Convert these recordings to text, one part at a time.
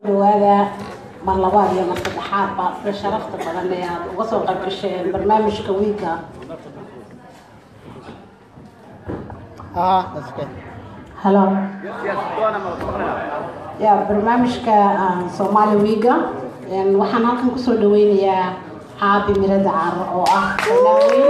وهذا مرلبات يا مرتب حابة بشرفت بدنيا وصل قبل شيء برنامج كويكا. that's good. هلا. يا برنامج كصومالي ويكا يعني وحنا كنا كسر دوين يا حابي مرد عار أو فنانين.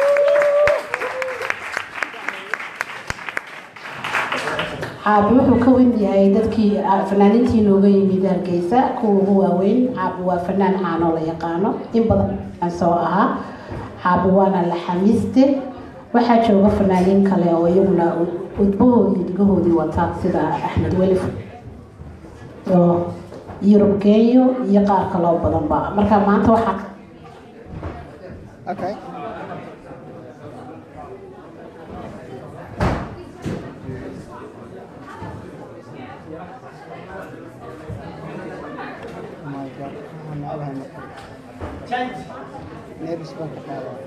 حابي وحكوين يا دتكي فنانين تينوغي ميدان كيسا كو هو وين حابي وفنان حانو لا يقانو إن بدن سواها حابي وانا لحميستي waxaa jooga fanaaniin kale oo iyaguna udbahoodii dhigahoodii wataa sida Axmed Welif oo Yurub geeyo iyo qaar kale oo badan ba marka maanta waxa Okay. Oh my God. Change. Maybe spoke about it.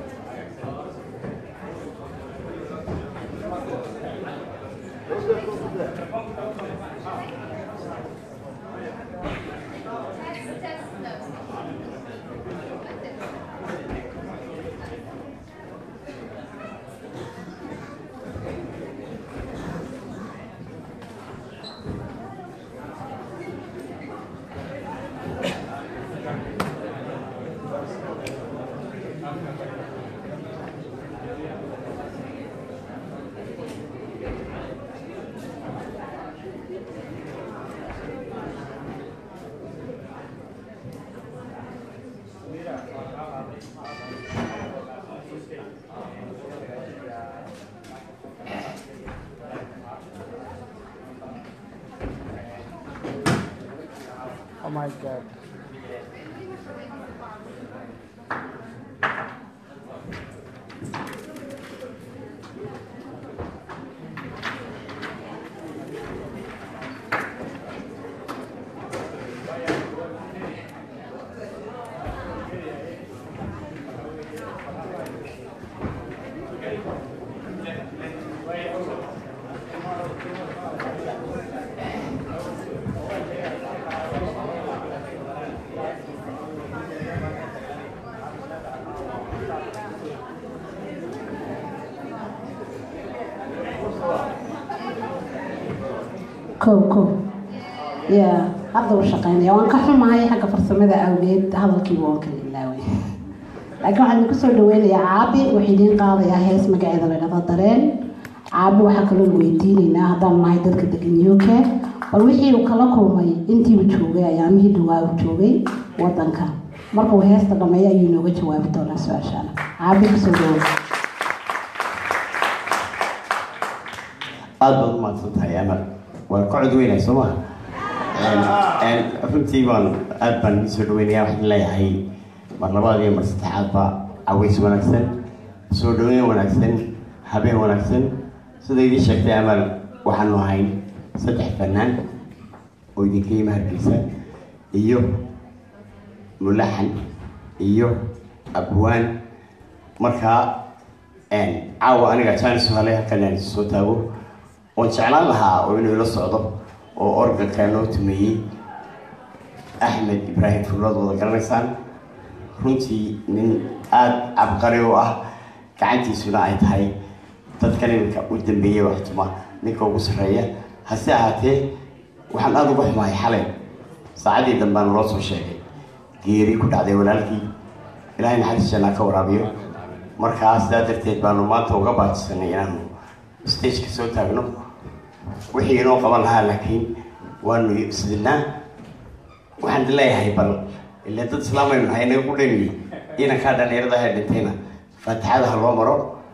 Oh my God. كوكو يا هذا وشقين يا وان كحول معي حق فرسمة أولاد هذا الكيبون كللاوي لكن واحد نكسر دوين يا عابي وحيدين قاضي يا هيس مقعد ولا نفضلين عابي وحكلوا الويدين إنه هذا ما يدرك دقنيوكه والوحي وكلاكم ماي أنتي وتشوجي يا مهي دواء وتشوجي وطنك مركو هيس تقمي ينو وتشوي بدون سؤال شان عابي كسر دوين أضل ما تنتهي أمل والقعد وين سماه runtii baan aad baan soo dhaweynaya waxaan leeyahay mar labaad iyo mar saddexaad ba aweys wanaagsan soo dhaweyn wanaagsan habeen wanaagsan sida idin sheegtay amal waxaan nahay saddex fanaan oo idinka yimid Hargeysa iyo mulaxan iyo abwaan marka caawa aniga chance hale halkan soo taago oo jeclaan lahaa oo inuu la socdo oo organka loo tumiyay Axmed Ibrahim Fulood oo garanaysan runtii nin aad abqari oo ah gacantiisuna ay tahay dadkan inka u dambeeyay waxtuma ninka ugu sareeya hase ahaatee waxaan aad ugu xumahay xalay saacadii dambe loo soo sheegay geeri ku dhacday walaalkii Ilaahay naxariistiisa ka waraabiyo markaas darteed baanu maanta uga baadsanay inaanu stage ka soo taagno wixii inoo qaban lahaa laakiin waanu sidnaa waxaan leeyahay bal ilaa dad islaamay nahay inaga ku dhaniyay inanka dhalinyarada ay dhintayna faataxada loo maro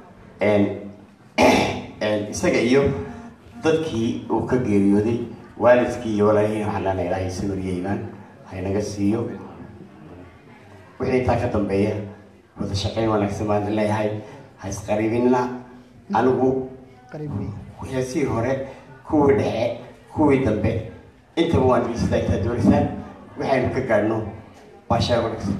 isaga iyo dadkii uu ka geeriyooday waalidkii iyo walaalihii waxaan Ilaahay samiriyo iimaan haynaga siiyo wixii taa ka dambeeya wada shaqeyn wanaagsan baan leeyahay ha isqariibina anigu qariibni wixii hore kuwii dhexe kuwii dambe inta waan istaagtaa doorsan waxaynu ka gaadhno waa shay wanaagsan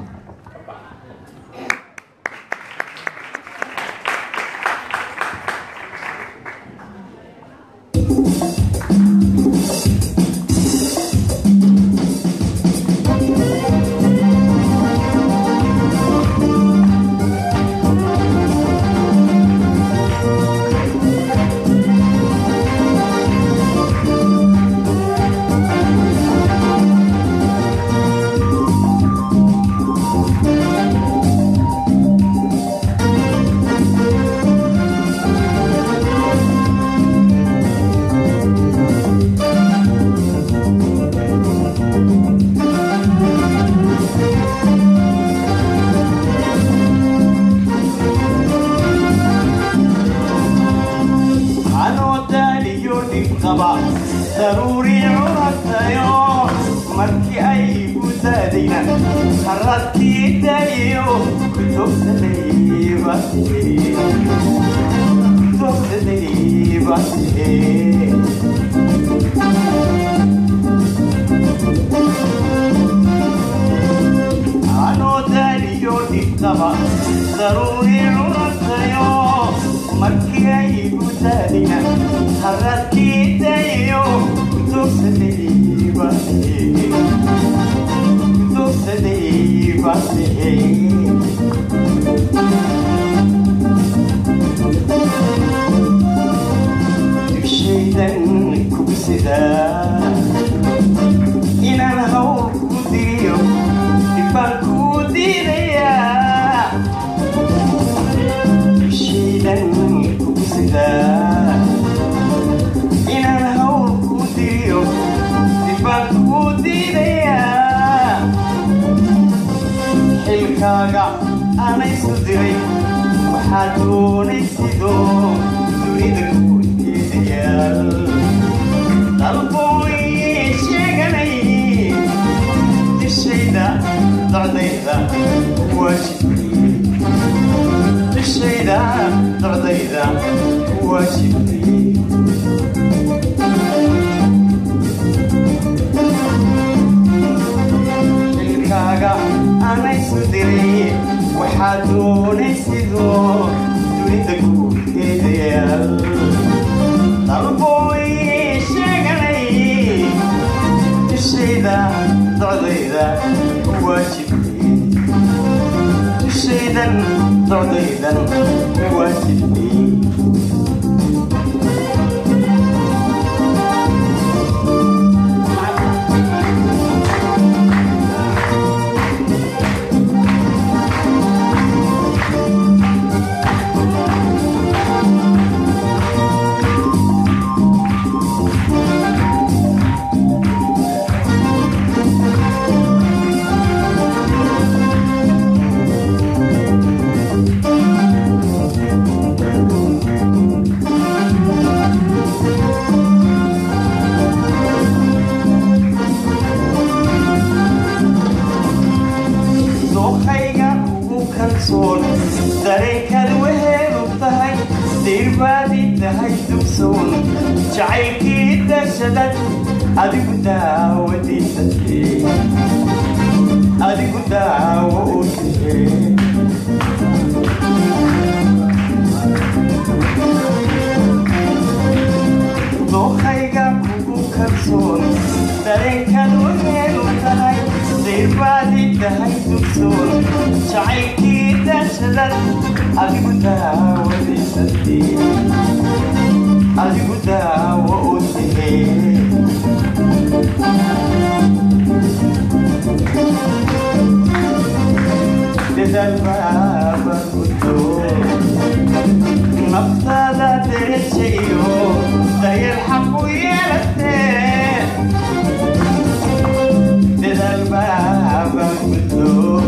ضروري عرضيو مركي بوتالينا حركي تايو توصلي باسي توصلي باسي تشيدن كوسدا إن أنا هو كوديو تبانكو ديريا إن الهول كوديو تبان كوديريا حلكاغا أنا يسدري وحادوني سيدو تريد كوديريا قلبوي شيغني تشيدا ضعديدا واجبي الشيدا ضعديدا واجبي الكاغا أنا يسدري وحادوني سيدو تريد كوديريا قلبوي شيغني الشيدا ضعديدا واجبي الشيدا ضعديدا واجبي dareenkaad wehel u tahay diirbaadii tahay dugsoon jacaylkii dashadad adigu daawadiisatee adigu daawo u tahee dookhayga kugu kalsoon dareenkaad wehel u tahay diirbaadii tahay dugsoon jacaylkii dashadad adigu daawadiisatee adigu daawo u tahee dadaal baaba gudo naftaada derejayo dayal xaq u yeelatee dadaal baaba gudo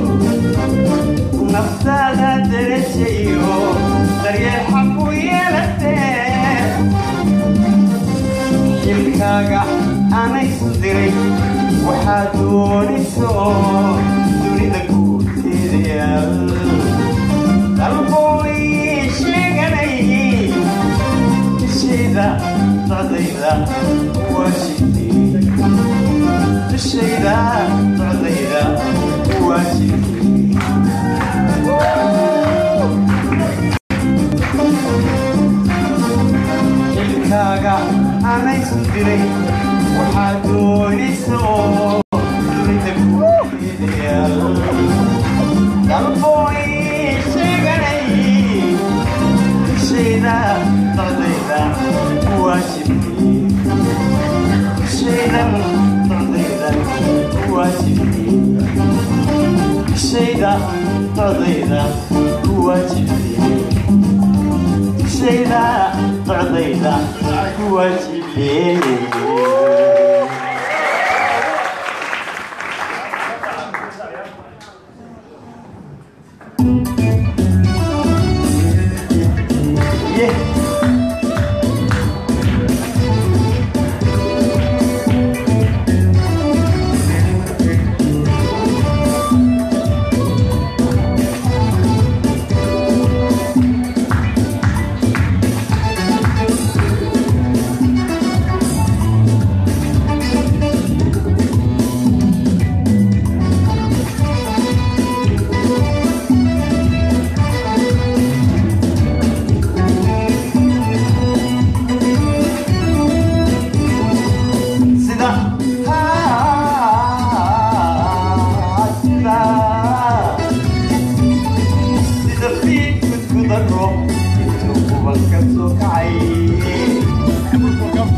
naftaada derejayo dayal xaq u yeelatee xilkaaga ana isu diray waxaad doonayso dunida guurteedaya qalbooy sheeganay dushayda socdayda waajibtay dushayda socdayda waajibtay xilkaaga ana isu diray waxaad doonayso dunida guurteedaya qalbooy sheeganay dushayda socdayda waajibtay dushayda socdayda waajibtay dushayda socdayda waajibtay dushayda socdayda waajibtay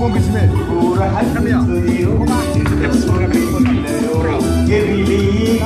وراح الدنيا قبلي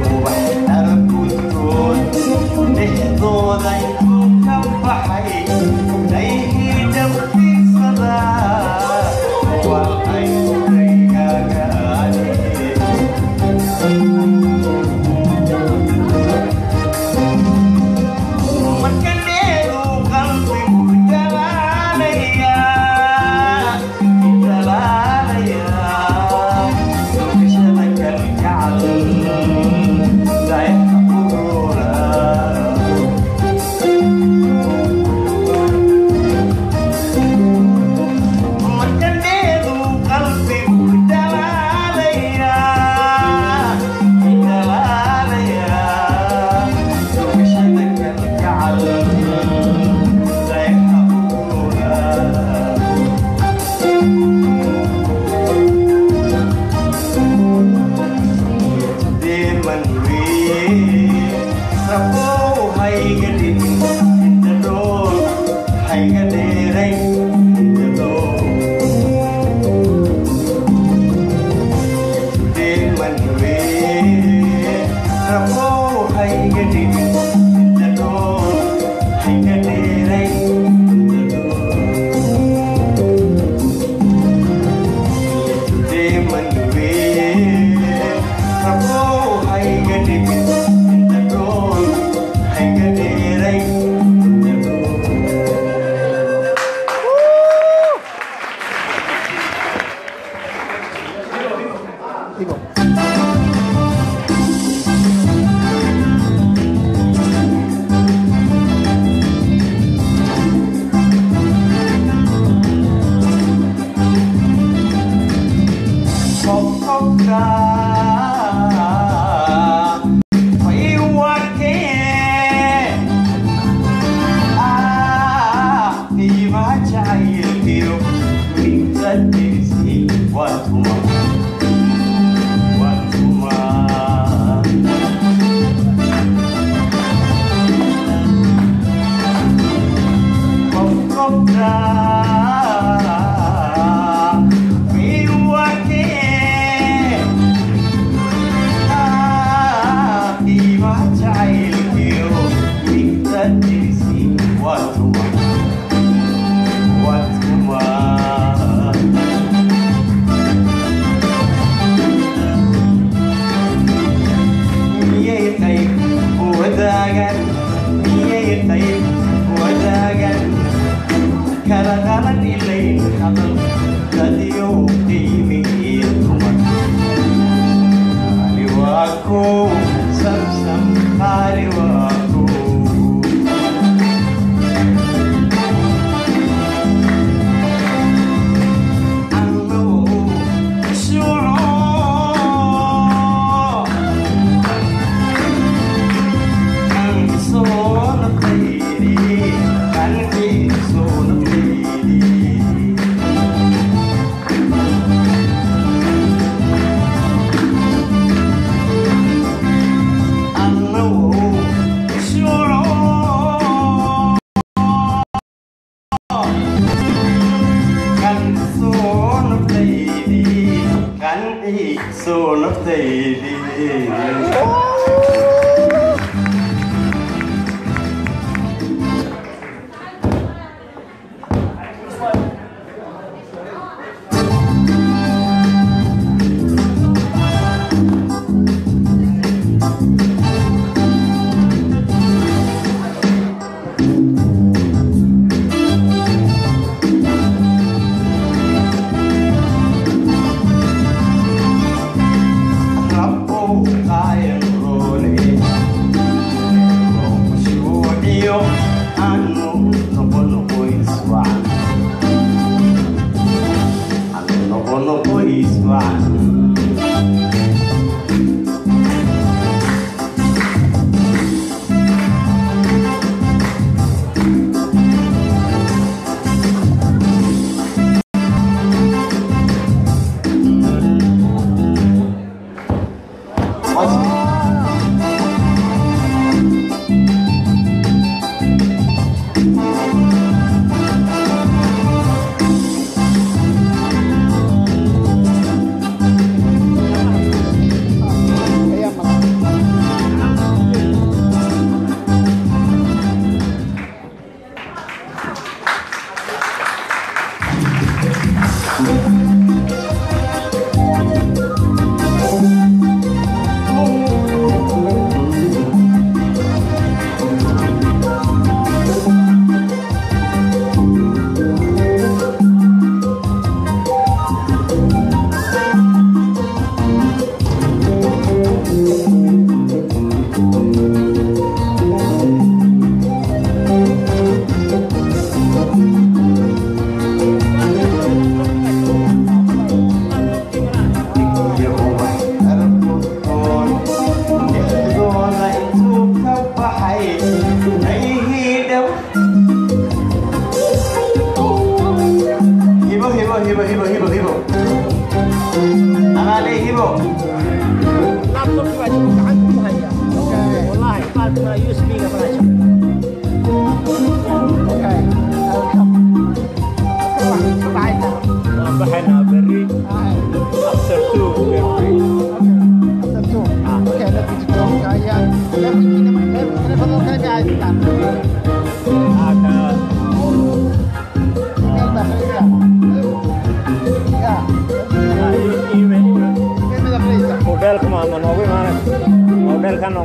I am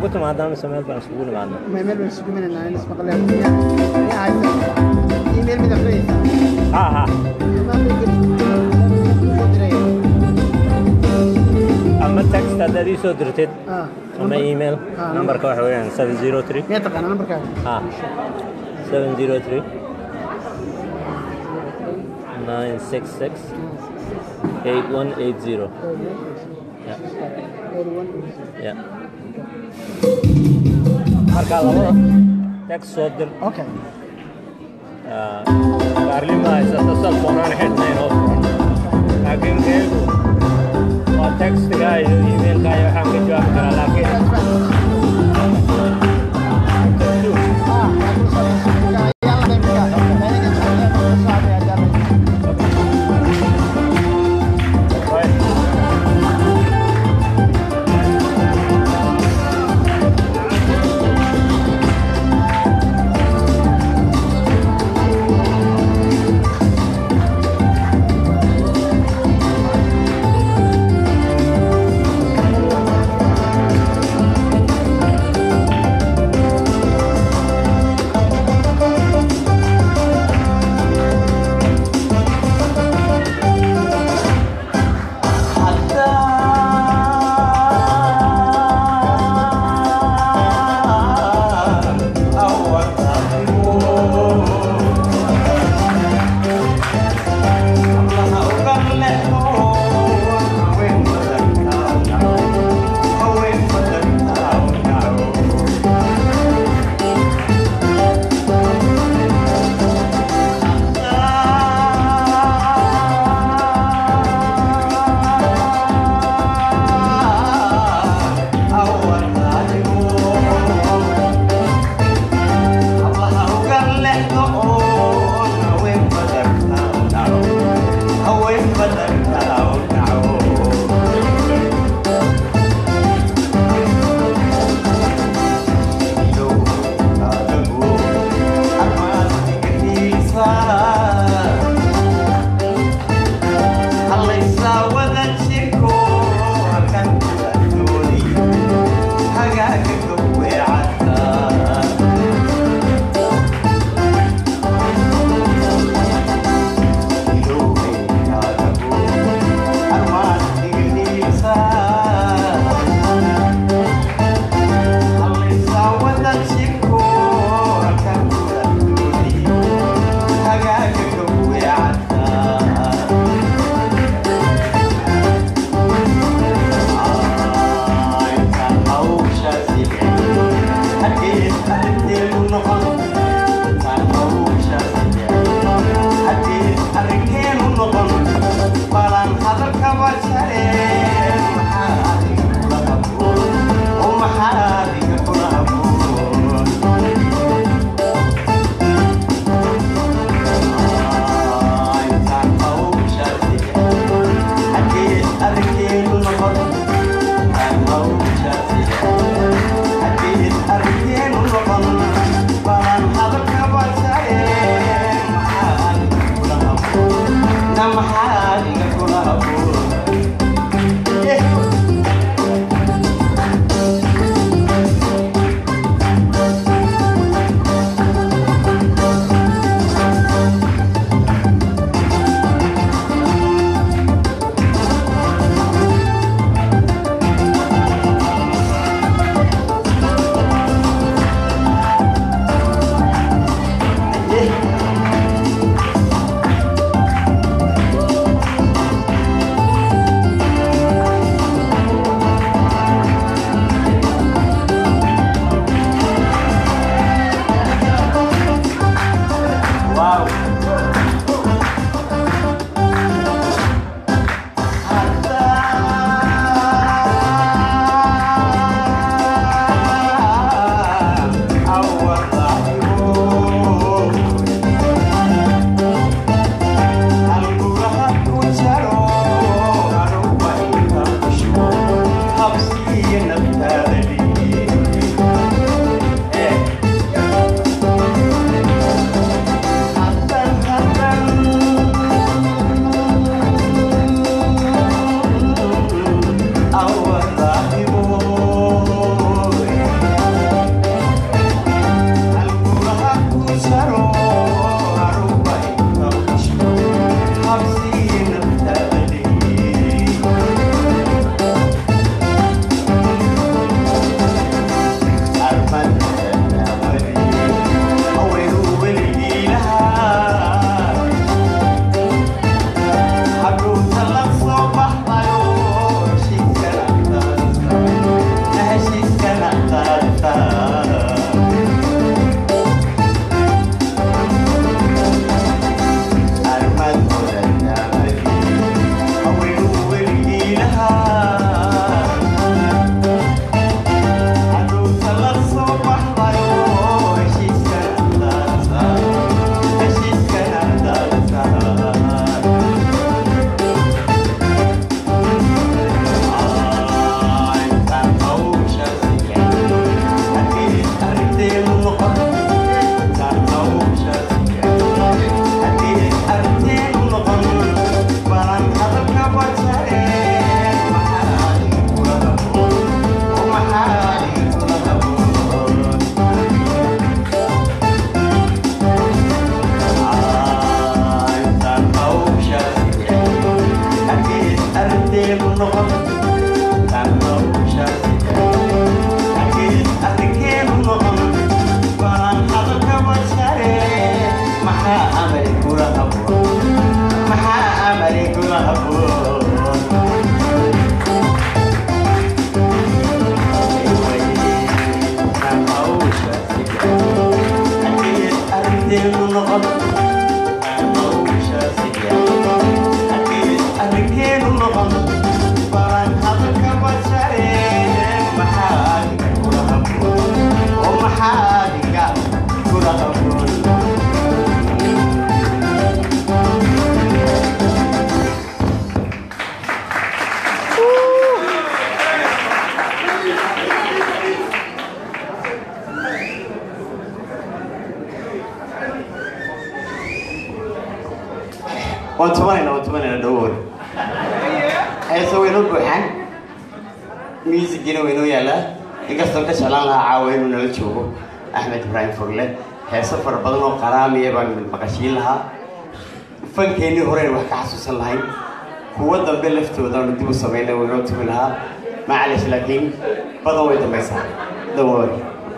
كنت مع دام سمعت بس بقول معنا ما يمل بس كمان أنا نسمع قلنا يا عايز إيميل من أفريقيا ها ما بيجي أما التكست هذا دي صدرتد آه أما إيميل نمبر كواحد وين 703 يا تقى أنا نمبر كام 703 966 8180 yeah marka labada text soo dir أوكي baarlima haysta salfoonaan xidhnayn oo furan laakiin keegu waa textiga iyo emailka iyo waxaan ka jawaabi karaa laakiin Shall وانتمنى ندور هيسو وينو بوحان ميوزك جينو وينو يلا إنكستون كشلان لها عاوين ونلتشوفو أحمد إبراهيم فرلة هيسو فربضنا قرامي يبان من مقاشين لها فن كيني هورين وحكا حسوسا لهاي هو الضربين لفتو ودون نديبو سمينا وينو تمنها معلش لكن بدون ويتميسا دوري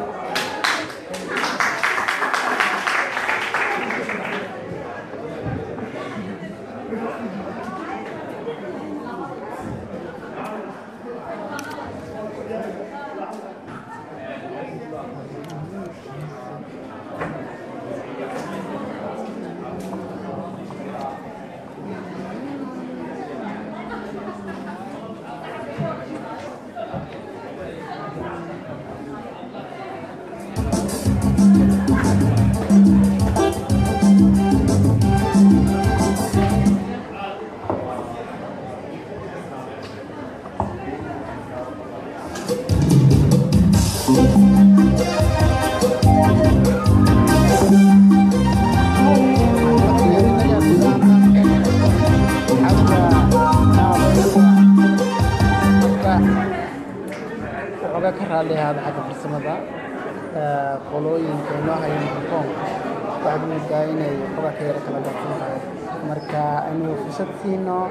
هذا حاجة في السماء قلوين كانوا هاي المكان بعد من جايين يقرأ كير كلا جالسين مركا إنه في ستينه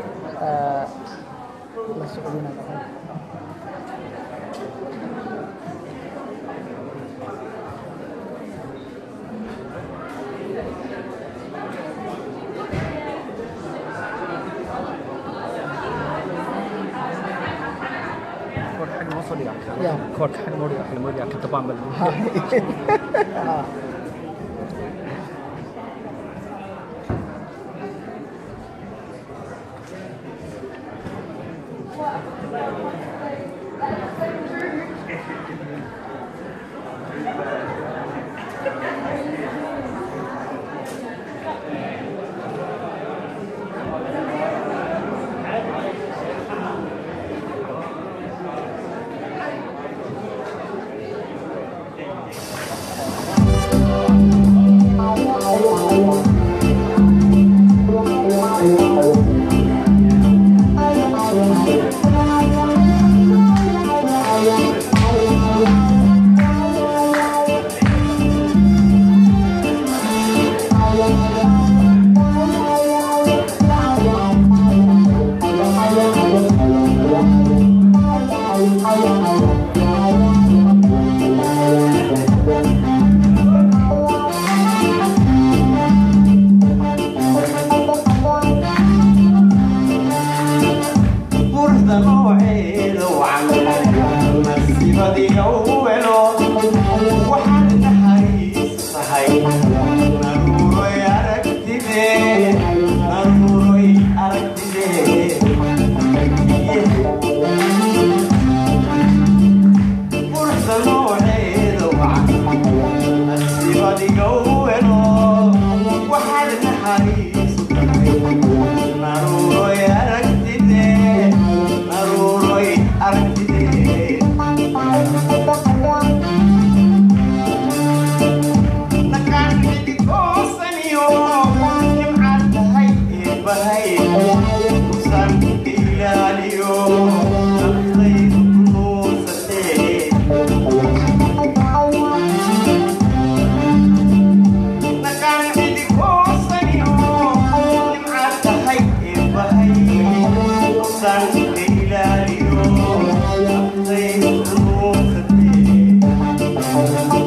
لا سعودينا كمان يا كورك حنموريا كتبان بل Thank you.